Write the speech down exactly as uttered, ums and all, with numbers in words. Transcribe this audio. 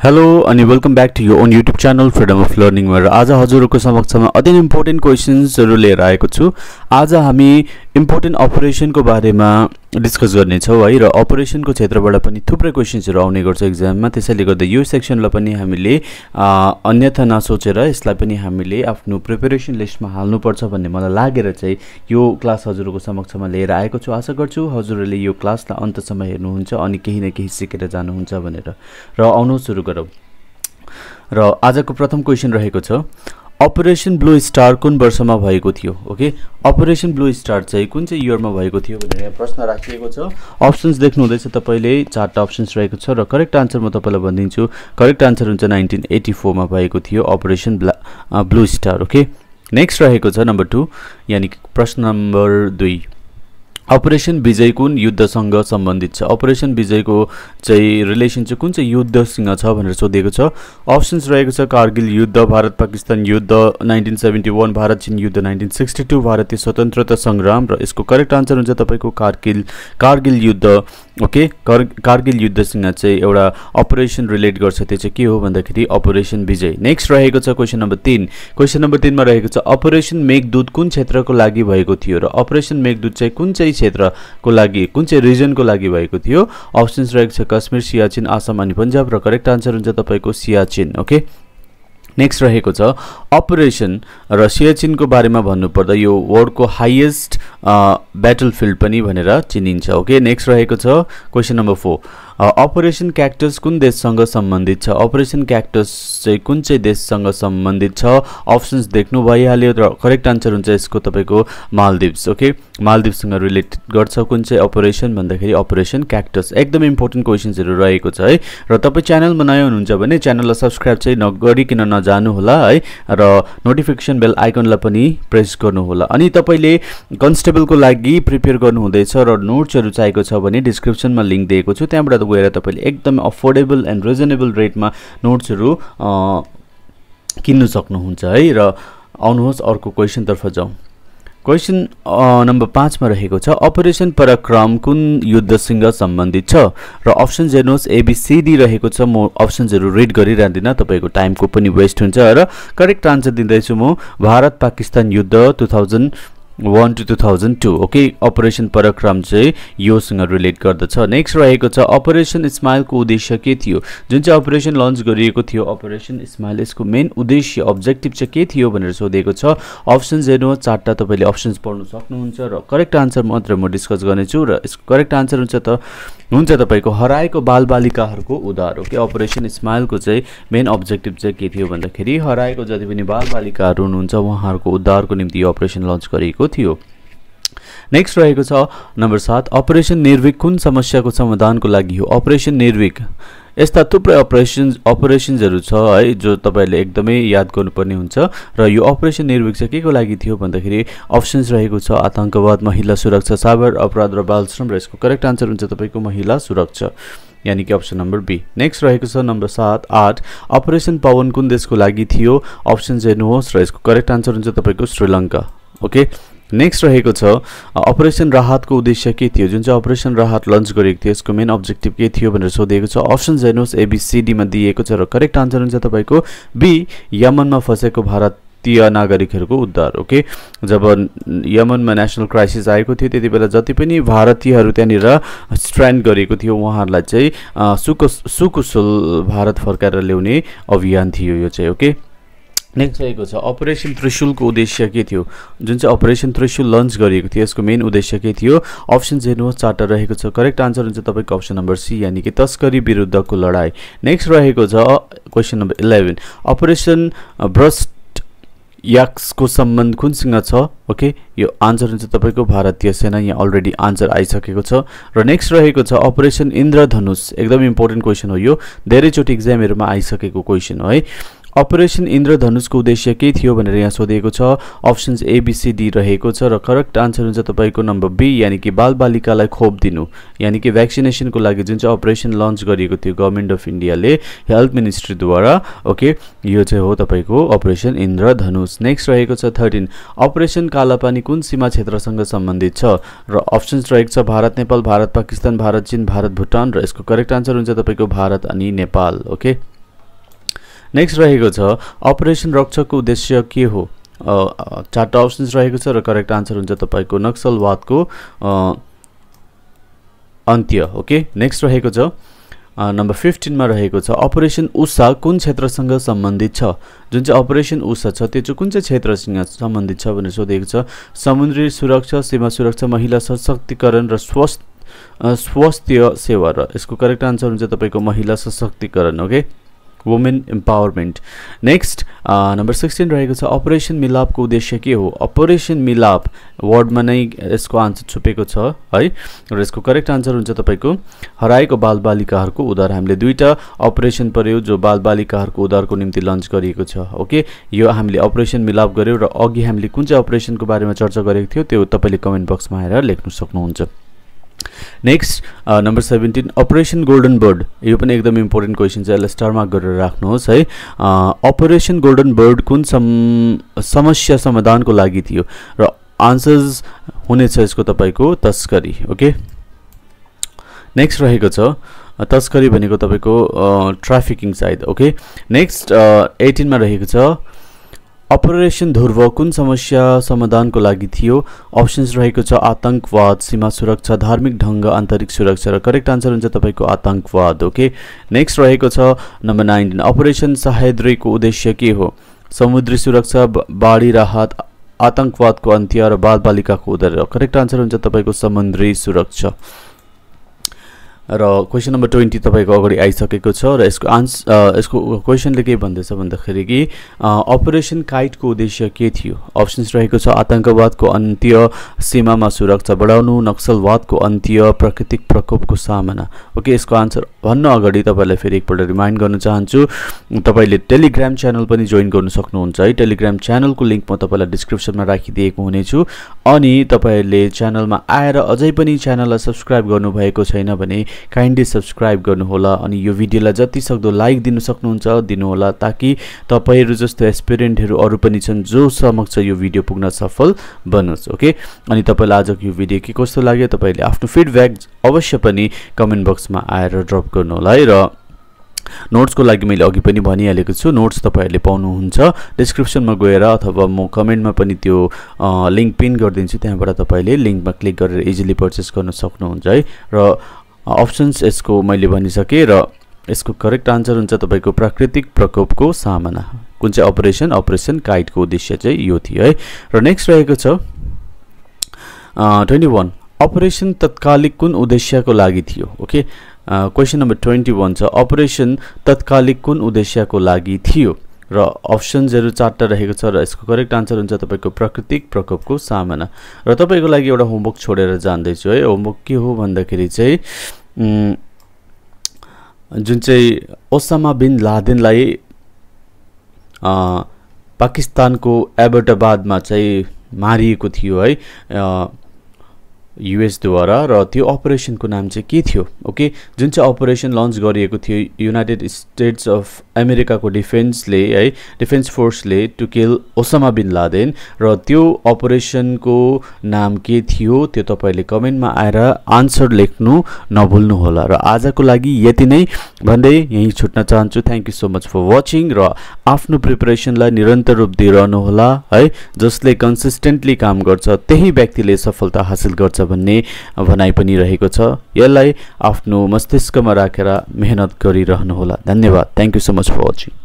Hello अनि welcome back to your own YouTube channel freedom of learning मा आज हजुरहरूको समक्षमा अति इम्पोर्टेन्ट क्वेशन्सहरु लिएर आएको छु। आज हामी इम्पोर्टेन्ट अपरेसनको बारेमा डिस्कस गर्ने छौं है र अपरेसनको क्षेत्रबाट पनि थुप्रै क्वेशन्सहरु आउने गर्छ एक्जाममा। त्यसैले गर्दा यो सेक्सनलाई पनि हामीले अन्यथा नसोचेर यसलाई पनि हामीले आफ्नो प्रिपरेसन लिस्टमा हाल्नु पर्छ भन्ने मलाई लागेर चाहिँ यो क्लास हजुरहरूको समक्षमा लिएर आएको छु। आशा गर्छु हजुरहरूले यो क्लासलाई अन्तसम्म हेर्नुहुन्छ अनि केही न केही सिकेर जानुहुन्छ भनेर। र आउनु सुरु गरौँ। र आजको प्रथम क्वेशन रहेको छ, अपरेसन ब्लू स्टार कुन वर्षमा भएको थियो? ओके, अपरेसन ब्लू स्टार चाहिँ कुन चाहिँ इयरमा भएको थियो भनेर यहाँ प्रश्न राखिएको छ। अप्सन्स देख्नु हुँदैछ तपाईले, चारवटा अप्सन्स रहेको छ र करेक्ट आन्सर म तपाईलाई भनिदिन्छु। करेक्ट आन्सर हुन्छ नाइन्टीन एटी फोर मा भएको थियो operation blue star. Okay, next रहेको छ नम्बर टू, यानी प्रश्न नम्बर दुई, अपरेसन विजय कुन युद्धसँग सम्बन्धित छ? अपरेसन विजयको चाहिँ रिलेसन चाहिँ कुन चाहिँ युद्धसँग छ भनेर सोधेको छ। अप्सन्स रहेको छ कारगिल युद्ध, भारत पाकिस्तान युद्ध, नाइन्टीन सेभेन्टी वन भारत चीन युद्ध, नाइन्टीन सिक्सटी टू भारतीय स्वतन्त्रता संग्राम र यसको करेक्ट आन्सर हुन्छ तपाईको कारगिल कारगिल युद्ध। ओके, कार, कारगिल युद्धसँग चाहिँ एउटा अपरेसन रिलेट गर्छ, त्यो चाहिँ के हो भन्दाखेरि अपरेसन विजय। नेक्स्ट रहेको छ क्वेशन नम्बर तीन। क्वेशन नम्बर तीन मा रहेको छ अपरेसन मेघदूत कुन क्षेत्रको लागि भएको थियो र अपरेसन मेघदूत चाहिँ कुन चाहिँ क्षेत्रको लागि कुन चाहिँ रिजनको लागि भएको थियो? अप्सन्स रहेको छ कश्मीर, सियाचिन, आसाम अनि पन्जाब र करेक्ट आन्सर हुन्छ तपाईको सियाचिन। ओके, नेक्स्ट रहेको छ अपरेसन र सियाचिनको बारेमा भन्नुपर्दा यो वर्ल्डको हाईएस्ट ब्याटलफिल्ड पनि भनेर चिनिन्छ। ओके, नेक्स्ट रहेको छ question number four, operation cactus कुन देशसँग सम्बन्धित छ? अपरेसन क्याक्टस चाहिँ कुन चाहिँ देशसँग सम्बन्धित छ? अप्सन्स देख्नु भइहाल्यो र करेक्ट आन्सर हुन्छ यसको तपाईको मालदिभ्स। ओके, मालदिभ्ससँग रिलेटेड गर्छ कुन चाहिँ अपरेसन भन्दाखेरि अपरेसन क्याक्टस। एकदम इम्पोर्टेन्ट क्वेशन्सहरु रहेको छ है। र तपाई च्यानलमा नयाँ हुनुहुन्छ भने च्यानललाई सब्स्क्राइब चाहिँ नगरिकिन नजानु होला है र नोटिफिकेसन बेल आइकनलाई पनि प्रेस गर्नु होला। अनि तपाईले कन्स्टेबलको लागि प्रिपेयर गर्नु हुँदैछ र नोट्सहरु चाहिएको छ भने डिस्क्रिप्सनमा लिंक दिएको छु, त्यहाँबाट गएर तपाईले एकदम अफोर्डेबल एन्ड रिजनेबल रेटमा नोट्सहरु किन्न सक्नुहुन्छ है। र आउनुहोस् अर्को क्वेशन तर्फ जाउँ। क्वेशन नम्बर पाँच मा रहेको छ अपरेसन पराक्रम कुन युद्धसँग सम्बन्धित छ? र अप्सन्स हेर्नुहोस् एबीसीडी रहेको छ। म अप्सन्सहरु रिड गरिरहदिन, तपाईको टाइमको पनि वेस्ट हुन्छ र करेक्ट आन्सर दिँदैछु म भारत पाकिस्तान युद्ध two thousand one two two thousand two. Okay, operation Parakram चाहिँ योसँग रिलेट गर्दछ। नेक्स्ट रहेको छ अपरेसन स्माइलको उद्देश्य के थियो? जुन चाहिँ अपरेसन लन्च गरिएको थियो अपरेसन स्माइल, यसको मेन उद्देश्य अब्जेक्टिभ चाहिँ के थियो भनेर सोधेको छ। अप्सन्स हेर्नु, चारवटा तपाईले अप्सन्स पढ्न सक्नुहुन्छ र करेक्ट आन्सर मात्र म डिस्कस गर्नेछु र यसको करेक्ट आन्सर हुन्छ त हुन्छ तपाईको हराएको बालबालिकाहरूको उद्धार। ओके, अपरेसन स्माइलको चाहिँ मेन अब्जेक्टिभ चाहिँ के थियो भन्दाखेरि हराएको जति पनि बालबालिकाहरू हुनुहुन्छ उहाँहरूको उद्धारको निम्ति यो अपरेसन लन्च गरिएको थियो। नेक्स्ट रहेको छ नम्बर सात, अपरेसन निर्भीक कुन समस्याको समाधानको लागि हो? अपरेसन निर्भीक यस्ता थुप्रै अपरेसन्स अपरेसन्सहरु छ है जो तपाईले एकदमै याद गर्नुपर्ने हुन्छ र यो अपरेसन निर्भीक चाहिँ के को लागि थियो भन्दाखेरि अप्सन्स रहेको छ आतंकवाद, महिला सुरक्षा, साइबर अपराध र बाल श्रम र यसको करेक्ट आन्सर हुन्छ तपाईको महिला सुरक्षा, यानी कि अप्सन नम्बर बी। नेक्स्ट रहेको छ नम्बर सात आठ, अपरेसन पवन कुन देशको लागि थियो? अप्सन्स हेर्नुहोस् र यसको करेक्ट आन्सर हुन्छ तपाईको श्रीलङ्का। ओके, नेक्स्ट रहेको छ अपरेसन राहतको उद्देश्य के थियो? जुन चाहिँ अपरेसन राहत लन्च गरेको थियो यसको मेन अब्जेक्टिभ के थियो भनेर सोधेको छ। अप्सन्स हेर्नुहोस् एबीसीडी मा दिएको छ र करेक्ट आन्सर हुन्छ तपाईको बी, यमनमा फसेको भारतीय नागरिकहरूको उद्धार। ओके, जब यमनमा नेशनल क्राइसिस आएको थियो त्यति बेला जति पनि भारतीयहरू त्यहाँनिर स्ट्रान्ड गरेको थियो उहाँहरूलाई चाहिँ सुकुशल भारत फर्काएर ल्याउने अभियान थियो यो चाहिँ। ओके, नेक्स्ट रहेको छ अपरेसन त्रिशूलको उद्देश्य के थियो? जुन चाहिँ अपरेसन त्रिशूल लन्च गरिएको थियो यसको मेन उद्देश्य के थियो? अप्सन्स हेर्नुहोस्, चारवटा रहेको छ। करेक्ट आन्सर हुन्छ तपाईको अप्सन नम्बर सी, यानी कि तस्करी विरुद्धको लडाई। नेक्स्ट रहेको छ क्वेशन नम्बर इलेवन, अपरेसन ब्रस्ट याक्सको सम्बन्ध कुनसँग छ? ओके, यो आन्सर हुन्छ तपाईको भारतीय सेना, यहाँ अलरेडी आन्सर आइसकेको छ। र नेक्स्ट रहेको छ अपरेसन इन्द्रधनुष, एकदम इम्पोर्टेन्ट क्वेशन हो यो, धेरैचोटि एक्जामहरुमा आइसकेको क्वेशन हो है। अपरेसन इन्द्रधनुषको उद्देश्य के थियो भनेर यहाँ सोधेको छ। अप्सन्स एबीसीडी रहेको छ र करेक्ट आन्सर हुन्छ तपाईको नम्बर बी, यानी कि बालबालिकालाई खोप दिनु, यानी कि भ्याक्सिनेसनको लागि जुन चाहिँ अपरेसन लन्च गरिएको थियो गभर्नमेन्ट अफ इन्डियाले हेल्थ मिनिस्ट्रीद्वारा। ओके, यो चाहिँ हो तपाईको अपरेसन इन्द्रधनुष। नेक्स्ट रहेको छ थर्टीन, अपरेसन कालापानी कुन सीमा क्षेत्रसँग सम्बन्धित छ? र अप्सन्स रहेको छ भारत नेपाल, भारत पाकिस्तान, भारत चीन, भारत भुटान र यसको करेक्ट आन्सर हुन्छ तपाईको भारत अनि नेपाल। ओके, नेक्स्ट रहेको छ अपरेसन रक्षकको उद्देश्य के हो? चारवटा अप्सन्स रहेको छ र करेक्ट आन्सर हुन्छ तपाईको नक्सलवादको अन्त्य। ओके, नेक्स्ट रहेको छ नम्बर फिफ्टीन मा रहेको छ अपरेसन उषा कुन क्षेत्रसँग सम्बन्धित छ? जुन चाहिँ अपरेसन उषा छ त्यो चाहिँ कुन चाहिँ क्षेत्रसँग सम्बन्धित छ भनेर सोधेको छ। समुद्री सुरक्षा, सीमा सुरक्षा, महिला सशक्तिकरण र स्वास्थ्य स्वास्थ्य सेवा। र यसको करेक्ट आन्सर हुन्छ तपाईको महिला सशक्तिकरण। Okay, women empowerment. Next number sixteen रहेको छ अपरेसन मिलापको उद्देश्य के हो? अपरेसन मिलाप वर्डमा नै यसको आन्सर छुपेको छ है, र यसको करेक्ट आन्सर हुन्छ तपाईको हराएको बालबालिकाहरूको उद्धार। हामीले दुईटा अपरेसन पर्यो जो बालबालिकाहरूको उद्धारको निम्ति लन्च गरिएको छ। ओके, यो हामीले अपरेसन मिलाप गर्यौँ र अघि हामीले कुन चाहिँ अपरेसनको बारेमा चर्चा गरेको थियो त्यो तपाईँले कमेन्ट बक्समा आएर लेख्न सक्नुहुन्छ। Next number seventeen operation golden bird. यो पनि एकदम इम्पोर्टेन्ट क्वेसन छ, यसलाई स्टार मार्क गरेर राख्नुहोस् है। अपरेसन गोल्डन बर्ड कुन सम समस्या समाधानको लागि थियो? र आन्सर्स हुनेछ यसको तपाईँको तस्करी। ओके, नेक्स्ट रहेको छ तस्करी भनेको तपाईँको trafficking side. Okay, next eighteen मा रहेको छ अपरेसन ध्रुव कुन समस्या समाधानको लागि थियो? अप्सन्स रहेको छ आतंकवाद, सीमा सुरक्षा, धार्मिक ढङ्ग, आन्तरिक सुरक्षा। र करेक्ट आन्सर हुन्छ तपाईँको आतंकवाद। ओके, नेक्स्ट रहेको छ नम्बर नाइन्टिन अपरेसन सह्याद्रीको उद्देश्य के हो? समुद्री सुरक्षा, बाढी राहत, आतंकवादको अन्त्य र बालबालिकाको उद्धार। करेक्ट आन्सर हुन्छ तपाईँको समुद्री सुरक्षा। र क्वेसन नम्बर ट्वेन्टी तपाईँको अगाडि आइसकेको छ र यसको आन्सर यसको क्वेसनले के भन्दैछ भन्दाखेरि कि अपरेसन काइटको उद्देश्य के थियो? अप्सन्स रहेको छ आतंकवादको अन्त्य, सीमामा सुरक्षा बढाउनु, नक्सलवादको अन्त्य, प्राकृतिक प्रकोपको सामना। ओके, यसको आन्सर भन्न अगाडि तपाईँलाई फेरि एकपल्ट रिमाइन्ड गर्न चाहन्छु तपाईँले टेलिग्राम च्यानल पनि जोइन गर्न सक्नुहुन्छ है। टेलिग्राम च्यानलको लिङ्क म तपाईँलाई डिस्क्रिप्सनमा राखिदिएको हुनेछु। अनि तपाईँहरूले च्यानलमा आएर अझै पनि च्यानललाई सब्सक्राइब गर्नुभएको छैन भने काइन्डली सब्सक्राइब गर्नुहोला अनि यो भिडियोलाई जति सक्दो लाइक दिन सक्नुहुन्छ दिनुहोला, ताकि तपाईहरू जस्तो एस्पिरेन्टहरू अरू पनि छन् जो समक्ष यो भिडियो पुग्न सफल बनोस्। ओके, अनि तपाईँलाई आजको यो भिडियो के कस्तो लाग्यो तपाईँले आफ्नो फिडब्याक अवश्य पनि कमेन्ट बक्समा आएर ड्रप गर्नुहोला है। र नोट्सको लागि मैले अघि पनि भनिहालेको छु, नोट्स तपाईँहरूले पाउनुहुन्छ डिस्क्रिप्सनमा गएर अथवा म कमेन्टमा पनि त्यो लिङ्क पिन गरिदिन्छु, त्यहाँबाट तपाईँले लिङ्कमा क्लिक गरेर इजिली पर्चेस गर्न सक्नुहुन्छ है। र अप्सन्स यसको मैले भनिसकेँ र यसको करेक्ट आन्सर हुन्छ तपाईँको प्राकृतिक प्रकोपको सामना। कुन चाहिँ अपरेसन? अपरेसन काइटको उद्देश्य चाहिँ यो थियो है। र नेक्स्ट रहेको छ ट्वेन्टी वान अपरेसन तत्कालिक कुन उद्देश्यको लागि थियो? Okay, question number twenty one छ अपरेसन तत्कालिक कुन उद्देश्यको लागि थियो? र अप्सन्सहरू चारवटा रहेको छ र यसको करेक्ट आन्सर हुन्छ तपाईँको प्राकृतिक प्रकोपको सामना। र तपाईँको लागि एउटा होमवर्क छोडेर जाँदैछु है। होमवर्क के हो भन्दाखेरि चाहिँ जुन चाहिँ ओसामा बिन लादेनलाई पाकिस्तानको एबटाबादमा चाहिँ मारिएको थियो है युएसद्वारा, र त्यो अपरेसनको नाम चाहिँ के थियो? ओके, जुन चाहिँ अपरेसन लन्च गरिएको थियो युनाइटेड स्टेट्स अफ अमेरिकाको डिफेन्सले है डिफेन्स फोर्सले to kill Osama bin Laden, र त्यो अपरेसनको नाम के थियो त्यो तपाईँले कमेन्टमा आएर आन्सर लेख्नु नभुल्नुहोला। र आजको लागि यति नै भन्दै यहीँ छुट्न चाहन्छु। Thank you so much for watching र आफ्नो प्रिपरेसनलाई निरन्तर रूप दिइरहनुहोला है। जसले कन्सिस्टेन्टली काम गर्छ त्यही व्यक्तिले सफलता हासिल गर्छ भन्ने भनाइ पनि रहेको छ। यसलाई आफ्नो मस्तिष्कमा राखेर मेहनत गरिरहनुहोला। धन्यवाद। Thank you so much for watching.